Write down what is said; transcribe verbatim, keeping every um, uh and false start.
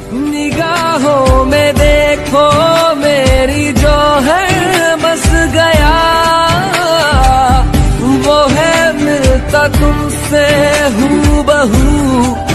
निगाहों में देखो मेरी जो है बस गया, वो है मिलता तुमसे हूबहू